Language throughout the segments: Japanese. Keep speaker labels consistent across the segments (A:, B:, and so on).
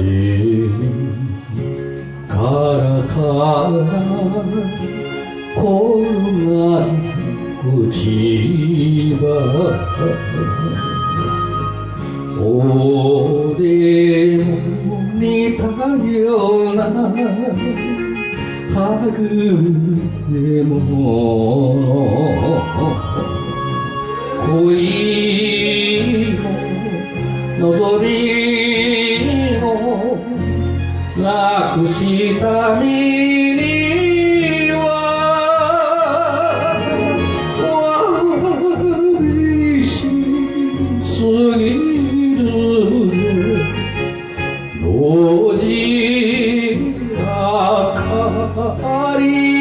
A: じからか転がる落ち葉俺も似たようなはぐれ者恋も望みもなくした身には寂しすぎる路地明かり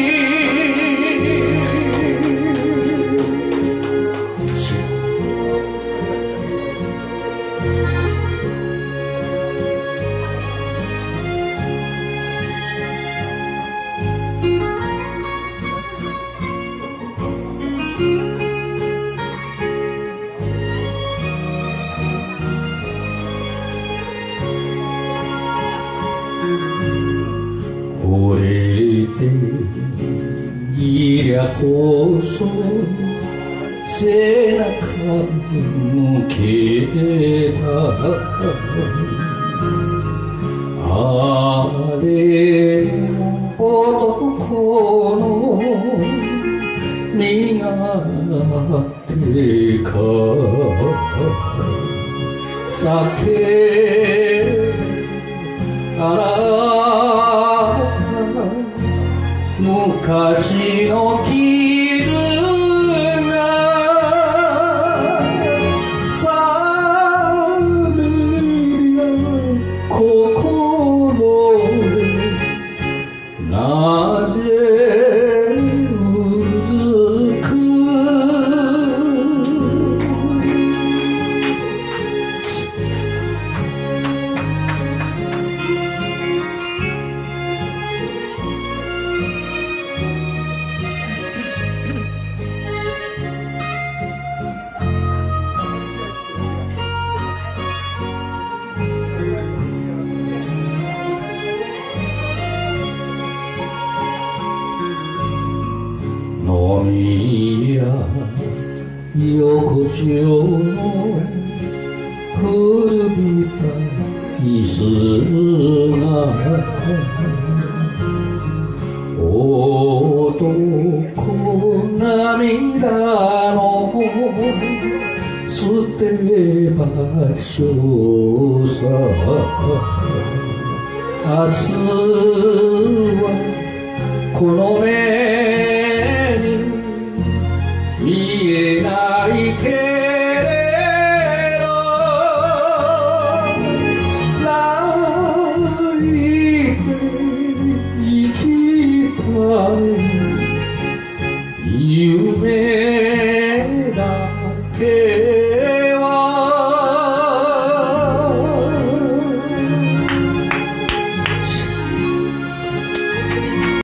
A: 惚れていりゃこそ背中向けたあれ男の身勝手か酒あら昔の傷が冷めりゃ心でなぜうずく飲みや横丁の古びた椅子が男涙の捨て場所さ明日はこの